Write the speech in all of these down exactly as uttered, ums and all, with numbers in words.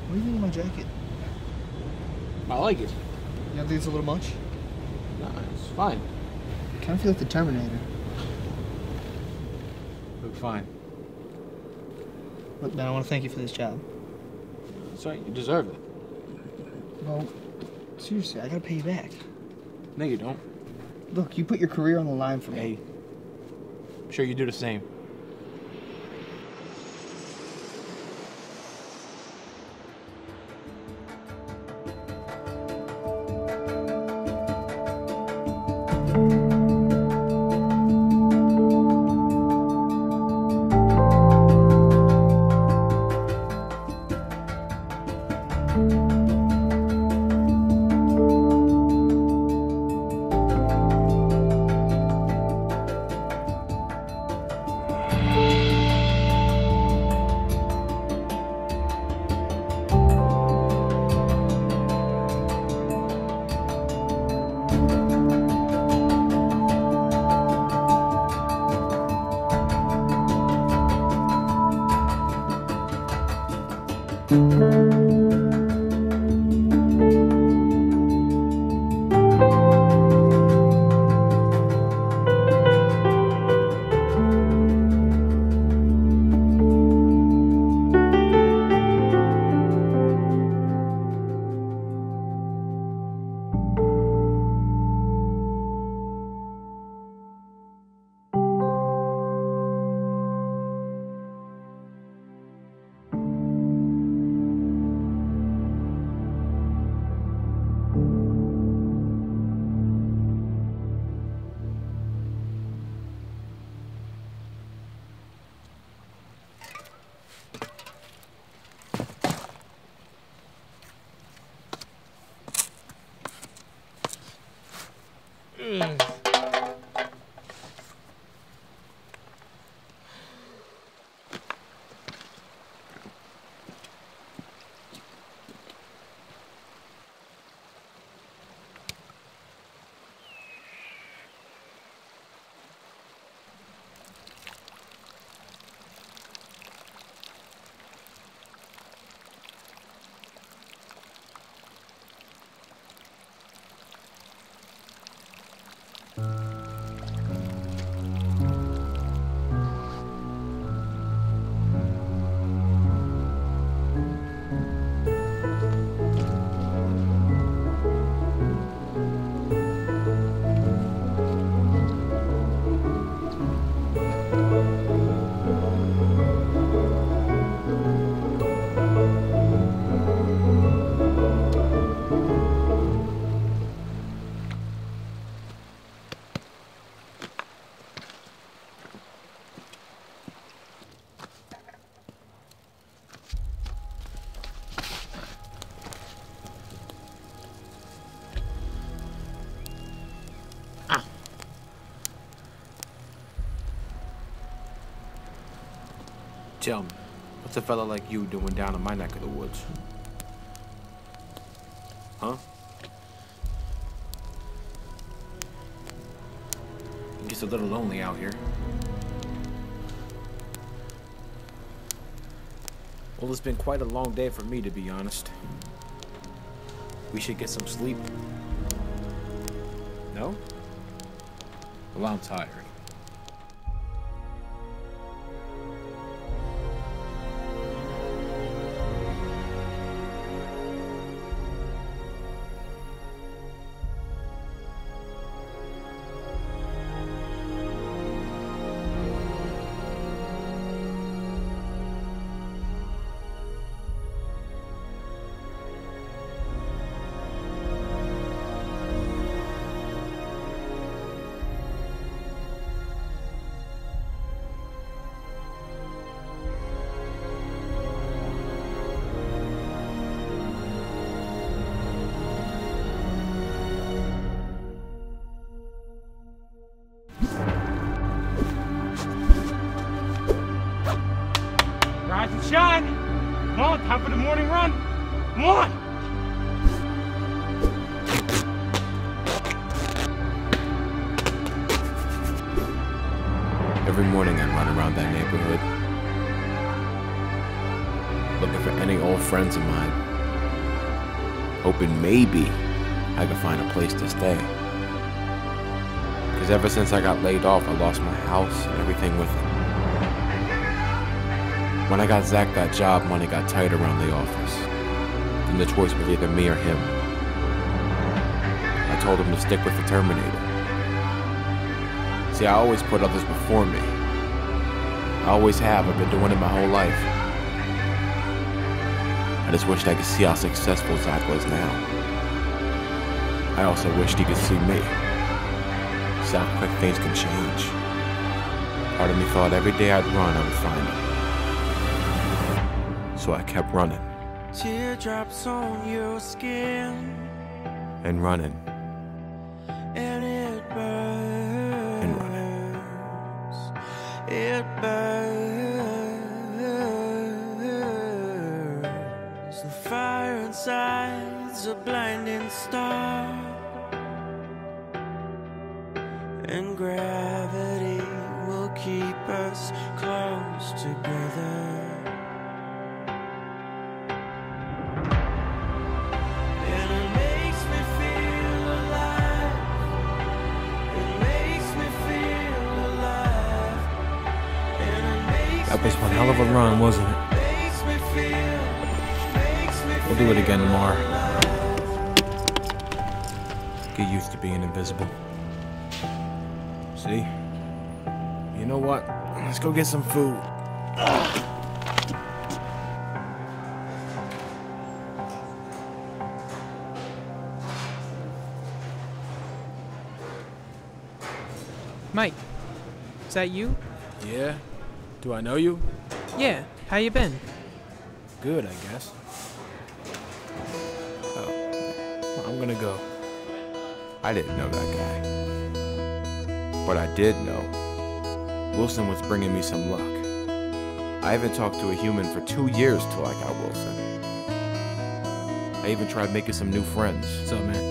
What do you think of my jacket? I like it. You don't think it's a little much? Nah, it's fine. I kind of feel like the Terminator. Look fine. Look, man, I want to thank you for this job. That's right, you deserve it. Well, seriously, I gotta pay you back. No, you don't. Look, you put your career on the line for me. Hey, I'm sure you do the same. Tell me, what's a fella like you doing down in my neck of the woods? Huh? It gets a little lonely out here. Well, it's been quite a long day for me, to be honest. We should get some sleep. No? Well, I'm tired. Rise and shine! Come on, time for the morning run! Come on! Every morning I run around that neighborhood. looking for any old friends of mine, hoping maybe I could find a place to stay. Because ever since I got laid off, I lost my house and everything with it. When I got Zach that job, money got tight around the office. And the choice was either me or him. I told him to stick with the Terminator. See, I always put others before me. I always have. I've been doing it my whole life. I just wished I could see how successful Zach was now. I also wished he could see me. See how quick things can change. Part of me thought every day I'd run, I would find him. So I kept running. Teardrops on your skin. And running. And it burns. And running. It burns. The fire inside's a blinding star. And gravity will keep us close together. And it makes me feel alive. It makes me feel alive. And it makes That was one hell of a run, wasn't it? makes me feel, makes me We'll do it again tomorrow. Get used to being invisible. See? You know what? Let's go get some food. Mike, is that you? Yeah? Do I know you? Yeah, how you been? Good, I guess. Oh, I'm gonna go. I didn't know that guy. But I did know. Wilson was bringing me some luck. I haven't talked to a human for two years till I got Wilson. I even tried making some new friends. What's up, man?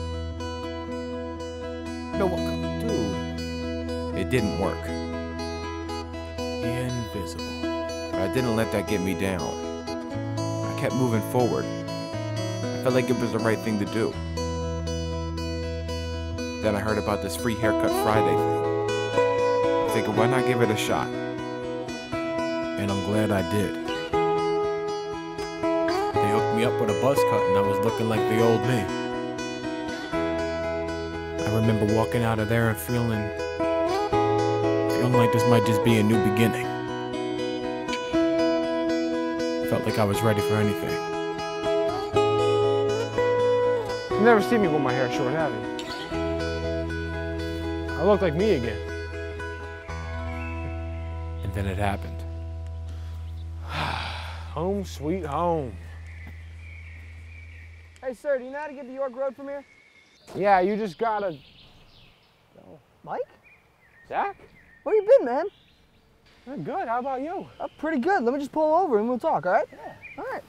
No, what? Dude. It didn't work. Invisible. But I didn't let that get me down. I kept moving forward. I felt like it was the right thing to do. Then I heard about this free haircut Friday thing. I figured, why not give it a shot? And I'm glad I did. They hooked me up with a buzz cut and I was looking like the old me. I remember walking out of there and feeling, feeling like this might just be a new beginning. Felt like I was ready for anything. You've never seen me with my hair short, have you? I look like me again. And then it happened. Home sweet home. Hey, sir, do you know how to get to York Road from here? Yeah, you just gotta... Oh. Mike? Zach? Where you been, man? I'm good, how about you? Uh, pretty good. Let me just pull over and we'll talk, all right? Yeah. All right.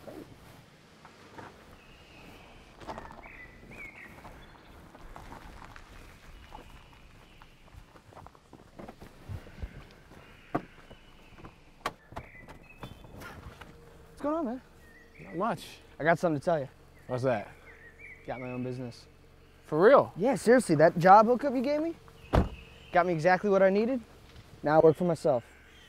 What's going on, man? Not much. I got something to tell you. What's that? Got my own business. For real? Yeah, seriously, that job hookup you gave me got me exactly what I needed. Now I work for myself.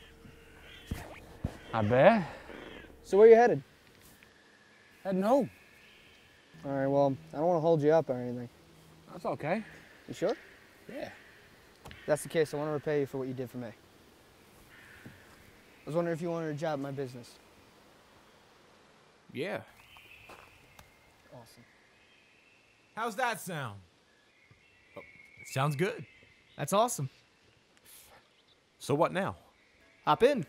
Not bad. So where you headed? Heading home. All right, well, I don't want to hold you up or anything. That's okay. You sure? Yeah. If that's the case, I want to repay you for what you did for me. I was wondering if you wanted a job in my business. Yeah. Awesome. How's that sound? Oh, it sounds good. That's awesome. So what now? Hop in.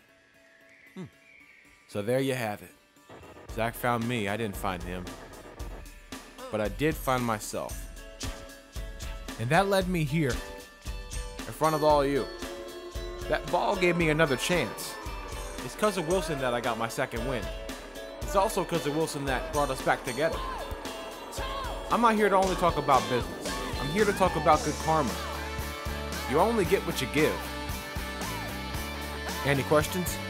So there you have it. Zach found me, I didn't find him. But I did find myself. And that led me here. In front of all of you. That ball gave me another chance. It's because of Wilson that I got my second win. It's also because of Wilson that brought us back together. I'm not here to only talk about business. I'm here to talk about good karma. You only get what you give. Any questions?